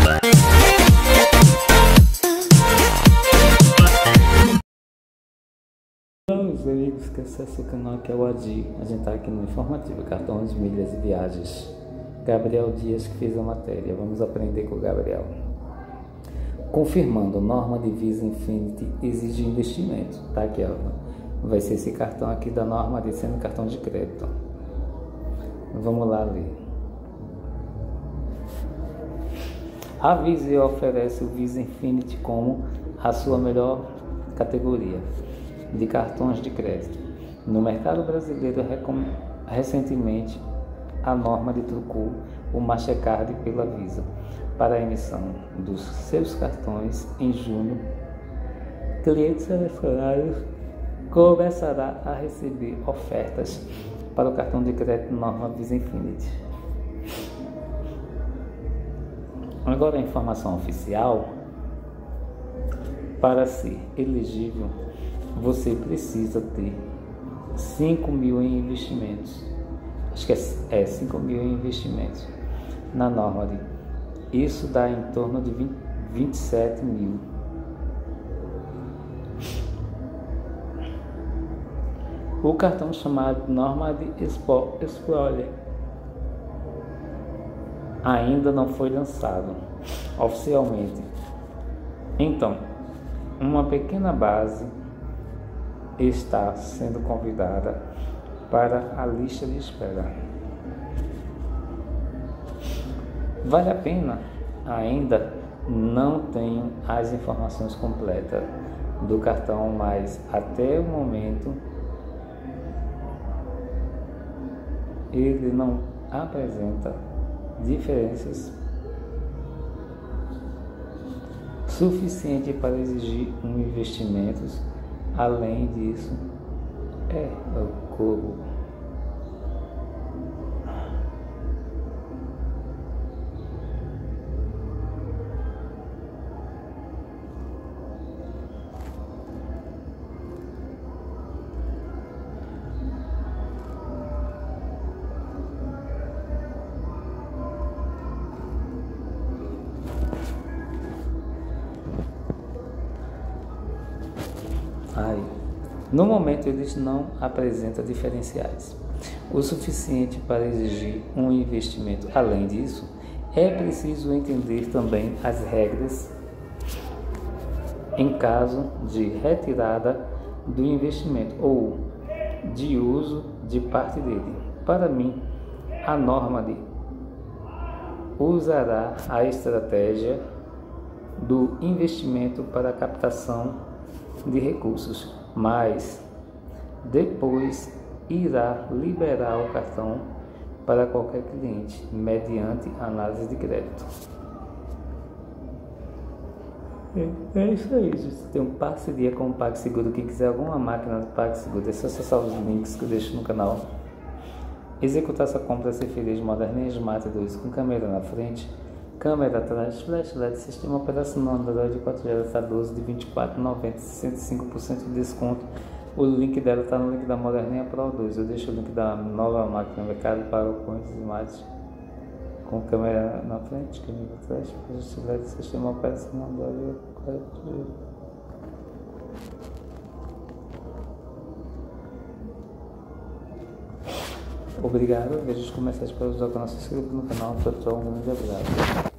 Olá, meus amigos que acessam o canal, que é o Adi. A gente está aqui no informativo Cartões, Milhas e Viagens. Gabriel Dias que fez a matéria. Vamos aprender com o Gabriel. Confirmando, norma de Visa Infinity exige investimento. Tá aqui, ó. Vai ser esse cartão aqui da norma de sendo cartão de crédito. Vamos lá ler. A Visa oferece o Visa Infinity como a sua melhor categoria de cartões de crédito. No mercado brasileiro, recentemente, a norma trocou o Mastercard pela Visa para a emissão dos seus cartões em junho. Clientes selecionados começará a receber ofertas para o cartão de crédito norma Visa Infinity. Agora a informação oficial: para ser elegível, você precisa ter 5 mil em investimentos. Acho que é 5 mil em investimentos. Na norma isso dá em torno de 27 mil. O cartão chamado norma de Explorer ainda não foi lançado oficialmente. Então, uma pequena base está sendo convidada para a lista de espera. Vale a pena? Ainda não tenho as informações completas do cartão, mas até o momento ele não apresenta diferenças suficiente para exigir um investimento. Além disso, é o corpo. No momento, eles não apresentam diferenciais o suficiente para exigir um investimento. Além disso, é preciso entender também as regras em caso de retirada do investimento ou de uso de parte dele. Para mim, a norma usará a estratégia do investimento para a captação de recursos, mas depois irá liberar o cartão para qualquer cliente mediante análise de crédito. É isso aí, gente. Tem uma parceria com o PagSeguro. Quem quiser alguma máquina do PagSeguro, é só acessar os links que eu deixo no canal. Executar sua compra, ser feliz, moderninha Smart 2 com câmera na frente, câmera atrás, flash LED, sistema operacional Android 4G, está 12 de R$ 24,90, 65% de desconto. O link dela está no link da Moderninha Pro 2. Eu deixo o link da nova máquina no mercado para o Point Smart com câmera na frente, câmera atrás, flash LED, sistema operacional Android 4G. Obrigado, vejo os comerciais para usar o canal, se inscreva no canal, um grande abraço.